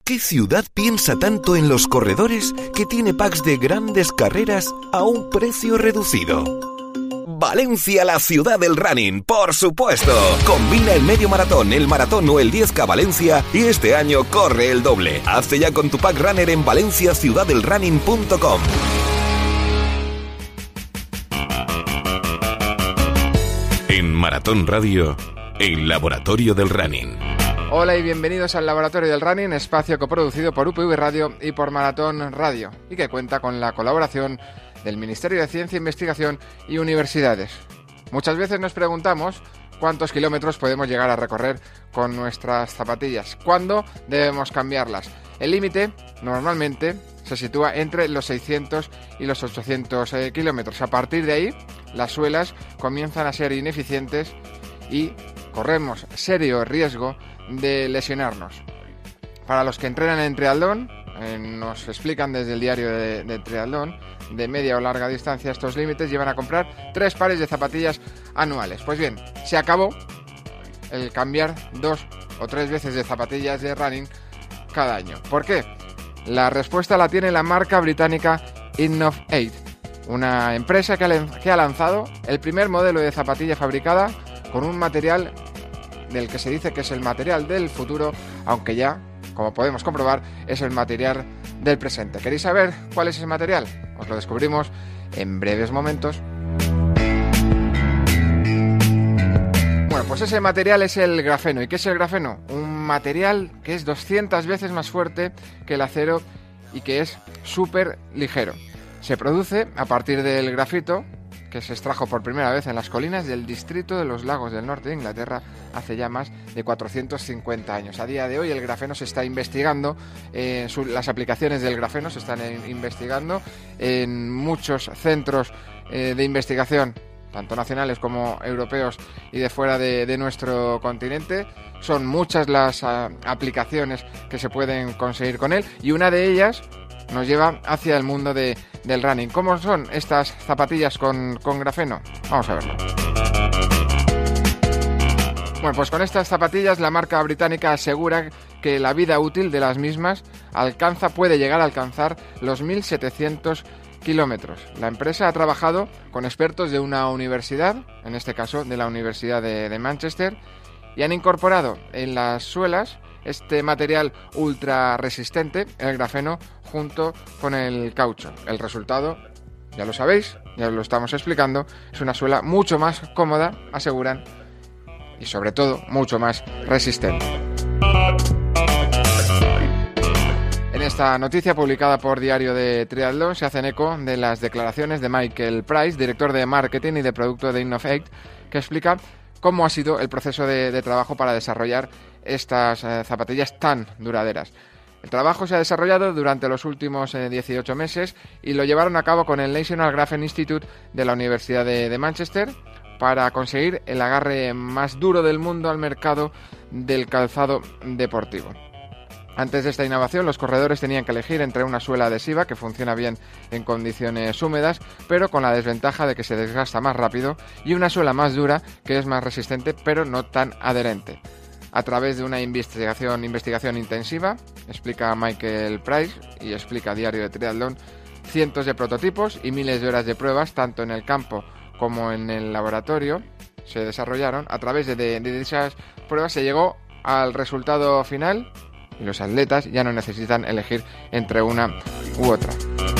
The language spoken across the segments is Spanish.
¿Qué ciudad piensa tanto en los corredores que tiene packs de grandes carreras a un precio reducido? Valencia, la ciudad del running, por supuesto. Combina el medio maratón, el maratón o el 10K Valencia y este año corre el doble. Hazte ya con tu pack runner en valenciaciudadelrunning.com. En Maratón Radio, el laboratorio del running. Hola y bienvenidos al Laboratorio del Running, espacio coproducido por UPV Radio y por Maratón Radio, y que cuenta con la colaboración del Ministerio de Ciencia, Investigación y Universidades. Muchas veces nos preguntamos cuántos kilómetros podemos llegar a recorrer con nuestras zapatillas, cuándo debemos cambiarlas. El límite normalmente se sitúa entre los 600 y los 800 kilómetros. A partir de ahí, las suelas comienzan a ser ineficientes y corremos serio riesgo de lesionarnos. Para los que entrenan en triatlón, nos explican desde el diario de triatlón, de media o larga distancia, estos límites llevan a comprar 3 pares de zapatillas anuales. Pues bien, se acabó el cambiar 2 o 3 veces de zapatillas de running cada año. ¿Por qué? La respuesta la tiene la marca británica Innovate, una empresa que ha lanzado el primer modelo de zapatilla fabricada con un material del que se dice que es el material del futuro, aunque ya, como podemos comprobar, es el material del presente. ¿Queréis saber cuál es ese material? Os lo descubrimos en breves momentos. Bueno, pues ese material es el grafeno. ¿Y qué es el grafeno? Un material que es 200 veces más fuerte que el acero y que es súper ligero. Se produce a partir del grafito, que se extrajo por primera vez en las colinas del distrito de los Lagos del Norte de Inglaterra hace ya más de 450 años. A día de hoy el grafeno se está investigando, las aplicaciones del grafeno se están investigando en muchos centros de investigación, tanto nacionales como europeos y de fuera de nuestro continente. Son muchas las aplicaciones que se pueden conseguir con él y una de ellas nos lleva hacia el mundo del running. ¿Cómo son estas zapatillas con grafeno? Vamos a verlo. Bueno, pues con estas zapatillas la marca británica asegura que la vida útil de las mismas puede llegar a alcanzar los 1.700 kilómetros. La empresa ha trabajado con expertos de una universidad, en este caso de la Universidad de Manchester, y han incorporado en las suelas este material ultra resistente, el grafeno, junto con el caucho. El resultado, ya lo sabéis, ya lo estamos explicando, es una suela mucho más cómoda, aseguran, y sobre todo mucho más resistente. En esta noticia publicada por Diario de Triatlón se hacen eco de las declaraciones de Michael Price, director de marketing y de producto de Innovate, que explica cómo ha sido el proceso de trabajo para desarrollar estas zapatillas tan duraderas. El trabajo se ha desarrollado durante los últimos 18 meses y lo llevaron a cabo con el National Graphene Institute de la Universidad de Manchester para conseguir el agarre más duro del mundo al mercado del calzado deportivo. Antes de esta innovación, los corredores tenían que elegir entre una suela adhesiva que funciona bien en condiciones húmedas, pero con la desventaja de que se desgasta más rápido, y una suela más dura que es más resistente, pero no tan adherente. A través de una investigación intensiva, explica Michael Price y explica Diario de Triatlón, cientos de prototipos y miles de horas de pruebas, tanto en el campo como en el laboratorio, se desarrollaron. A través de esas pruebas se llegó al resultado final y los atletas ya no necesitan elegir entre una u otra.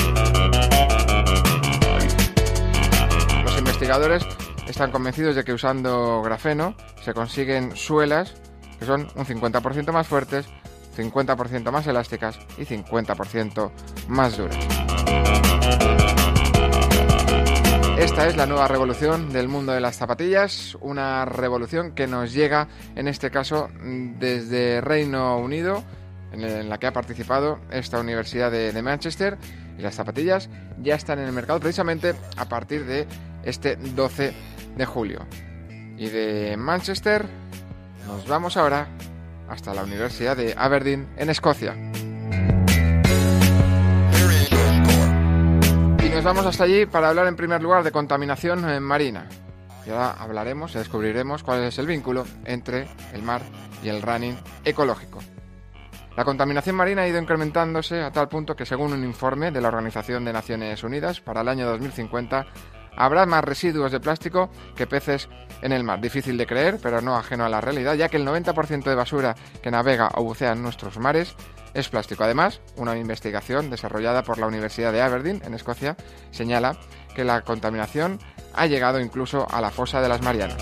Los investigadores están convencidos de que usando grafeno se consiguen suelas que son un 50% más fuertes, 50% más elásticas y 50% más duras. Esta es la nueva revolución del mundo de las zapatillas, una revolución que nos llega, en este caso, desde Reino Unido, en la que ha participado esta Universidad de Manchester, y las zapatillas ya están en el mercado precisamente a partir de este 12 de julio. Y de Manchester nos vamos ahora hasta la Universidad de Aberdeen, en Escocia. Y nos vamos hasta allí para hablar en primer lugar de contaminación marina. Y ahora hablaremos y descubriremos cuál es el vínculo entre el mar y el running ecológico. La contaminación marina ha ido incrementándose a tal punto que, según un informe de la Organización de Naciones Unidas, para el año 2050 habrá más residuos de plástico que peces en el mar. Difícil de creer, pero no ajeno a la realidad, ya que el 90% de basura que navega o bucea en nuestros mares es plástico. Además, una investigación desarrollada por la Universidad de Aberdeen, en Escocia, señala que la contaminación ha llegado incluso a la fosa de las Marianas.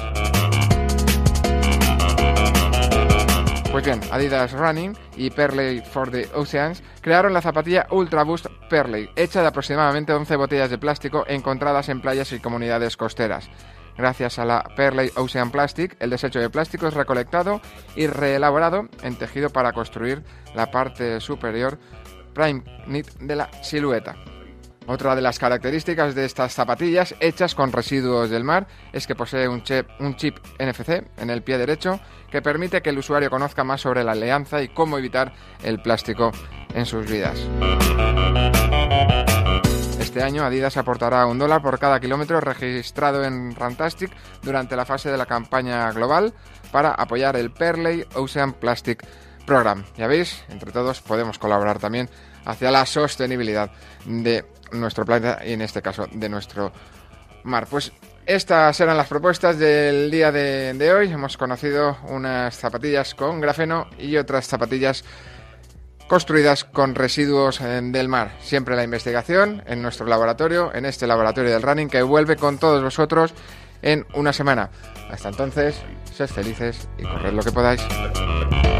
Pues bien, Adidas Running y Pearley for the Oceans crearon la zapatilla Ultra Boost Pearley, hecha de aproximadamente 11 botellas de plástico encontradas en playas y comunidades costeras. Gracias a la Pearley Ocean Plastic, el desecho de plástico es recolectado y reelaborado en tejido para construir la parte superior prime knit de la silueta. Otra de las características de estas zapatillas hechas con residuos del mar es que posee un chip NFC en el pie derecho que permite que el usuario conozca más sobre la alianza y cómo evitar el plástico en sus vidas. Este año Adidas aportará $1 por cada kilómetro registrado en Runtastic durante la fase de la campaña global para apoyar el Pearley Ocean Plastic Program. Ya veis, entre todos podemos colaborar también hacia la sostenibilidad de nuestro planeta y en este caso de nuestro mar. Pues estas eran las propuestas del día de hoy. Hemos conocido unas zapatillas con grafeno y otras zapatillas construidas con residuos del mar. Siempre la investigación en nuestro laboratorio, en este laboratorio del running, que vuelve con todos vosotros en una semana. Hasta entonces, sed felices y corred lo que podáis.